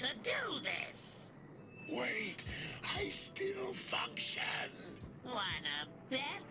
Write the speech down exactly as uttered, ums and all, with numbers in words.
to do this. Wait, I still function. Wanna bet?